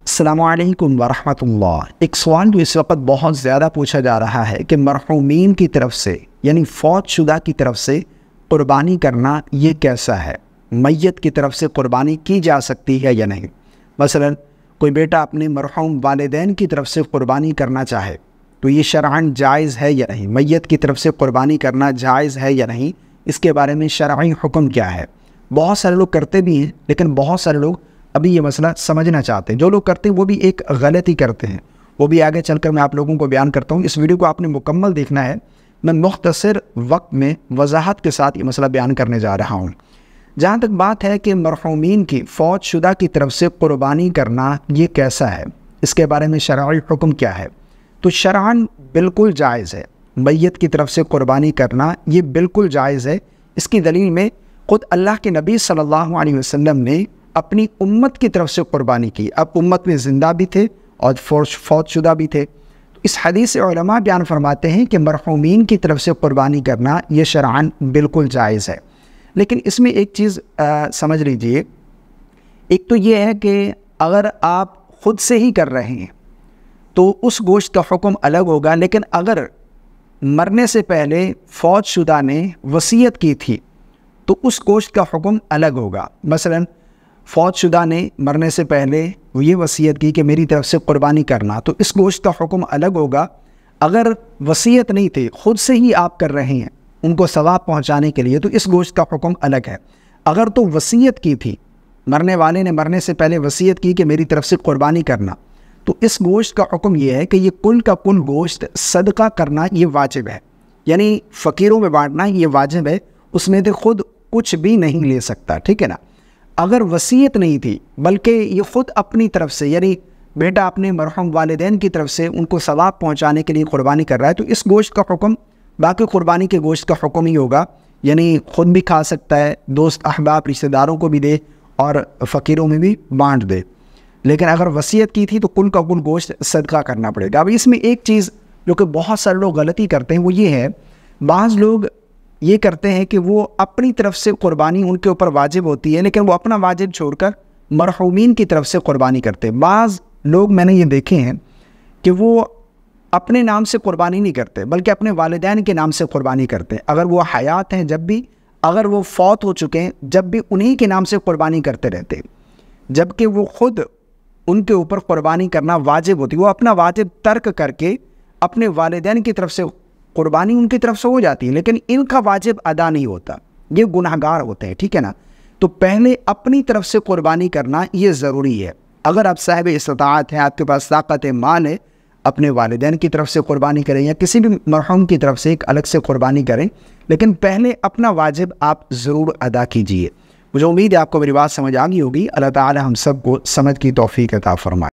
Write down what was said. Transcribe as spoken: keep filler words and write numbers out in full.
السلام علیکم ورحمۃ اللہ۔ ایک سوال جو اس وقت بہت زیادہ پوچھا جا رہا ہے کہ مرحومین کی طرف سے یعنی فوت شدہ کی طرف سے قربانی کرنا یہ کیسا ہے؟ میت کی طرف سے قربانی کی جا سکتی ہے یا نہیں؟ مثلا کوئی بیٹا اپنے مرحوم والدین کی طرف سے قربانی کرنا چاہے تو یہ شرعاً جائز ہے یا نہیں؟ میت کی طرف سے قربانی کرنا جائز ہے یا نہیں؟ اس کے بارے میں شرعی حکم کیا ہے؟ بہت سارے لوگ کرتے بھی ہیں لیکن بہت سارے لوگ ابھی یہ مسئلہ سمجھنا چاہتے ہیں۔ جو لوگ کرتے ہیں وہ بھی ایک غلطی کرتے ہیں، وہ بھی آگے چل کر میں آپ لوگوں کو بیان کرتا ہوں۔ اس ویڈیو کو آپ نے مکمل دیکھنا ہے، میں مختصر وقت میں وضاحت کے ساتھ یہ مسئلہ بیان کرنے جا رہا ہوں۔ جہاں تک بات ہے کہ مرحومین کی فوت شدہ کی طرف سے قربانی کرنا یہ کیسا ہے، اس کے بارے میں شرعی حکم کیا ہے؟ تو شرعاً بالکل جائز ہے، میت کی طرف سے قربانی کرنا یہ بالکل جائز ہے۔ اس کی دلیل میں خود اللہ کے نبی صلی اللہ علیہ وسلم نے اپنی امت کی طرف سے قربانی کی۔ اب امت میں زندہ بھی تھے اور فوت شدہ بھی تھے، تو اس حدیث سے علماء بیان فرماتے ہیں کہ مرحومین کی طرف سے قربانی کرنا یہ شرعاً بالکل جائز ہے۔ لیکن اس میں ایک چیز آ, سمجھ لیجئے، ایک تو یہ ہے کہ اگر آپ خود سے ہی کر رہے ہیں تو اس گوشت کا حکم الگ ہوگا، لیکن اگر مرنے سے پہلے فوت شدہ نے وصیت کی تھی تو اس گوشت کا حکم الگ ہوگا۔ مثلاً فوت شدہ نے مرنے سے پہلے وہ یہ وصیت کی کہ میری طرف سے قربانی کرنا، تو اس گوشت کا حکم الگ ہوگا۔ اگر وصیت نہیں تھی، خود سے ہی آپ کر رہے ہیں ان کو ثواب پہنچانے کے لیے، تو اس گوشت کا حکم الگ ہے۔ اگر تو وصیت کی تھی، مرنے والے نے مرنے سے پہلے وصیت کی کہ میری طرف سے قربانی کرنا، تو اس گوشت کا حکم یہ ہے کہ یہ کل کا کل گوشت صدقہ کرنا یہ واجب ہے، یعنی فقیروں میں بانٹنا یہ واجب ہے، اس میں سے خود کچھ بھی نہیں لے سکتا، ٹھیک ہے نا۔ اگر وصیت نہیں تھی بلکہ یہ خود اپنی طرف سے، یعنی بیٹا اپنے مرحوم والدین کی طرف سے ان کو ثواب پہنچانے کے لیے قربانی کر رہا ہے، تو اس گوشت کا حکم باقی قربانی کے گوشت کا حکم ہی ہوگا، یعنی خود بھی کھا سکتا ہے، دوست احباب رشتہ داروں کو بھی دے اور فقیروں میں بھی بانٹ دے۔ لیکن اگر وصیت کی تھی تو کل کا کل گوشت صدقہ کرنا پڑے گا۔ اب اس میں ایک چیز جو کہ بہت سارے لوگ غلطی کرتے ہیں وہ یہ ہے، بعض لوگ یہ کرتے ہیں کہ وہ اپنی طرف سے قربانی ان کے اوپر واجب ہوتی ہے لیکن وہ اپنا واجب چھوڑ کر مرحومین کی طرف سے قربانی کرتے ہیں۔ بعض لوگ میں نے یہ دیکھے ہیں کہ وہ اپنے نام سے قربانی نہیں کرتے بلکہ اپنے والدین کے نام سے قربانی کرتے ہیں، اگر وہ حیات ہیں جب بھی، اگر وہ فوت ہو چکے ہیں جب بھی انہی کے نام سے قربانی کرتے رہتے ہیں، جبکہ وہ خود ان کے اوپر قربانی کرنا واجب ہوتی ہے۔ وہ اپنا واجب ترک کر کے اپنے والدین کی طرف سے قربانی ان کی طرف سے ہو جاتی ہے لیکن ان کا واجب ادا نہیں ہوتا، یہ گناہگار ہوتے ہیں، ٹھیک ہے نا۔ تو پہلے اپنی طرف سے قربانی کرنا یہ ضروری ہے۔ اگر آپ صاحب استطاعت ہیں، آپ کے پاس طاقت مال ہے، اپنے والدین کی طرف سے قربانی کریں یا کسی بھی مرحوم کی طرف سے ایک الگ سے قربانی کریں، لیکن پہلے اپنا واجب آپ ضرور ادا کیجئے۔ مجھے امید ہے آپ کو میری بات سمجھ آ گئی ہوگی۔ اللہ تعالی ہم سب کو سمجھ کی توفیق عطا فرمائے۔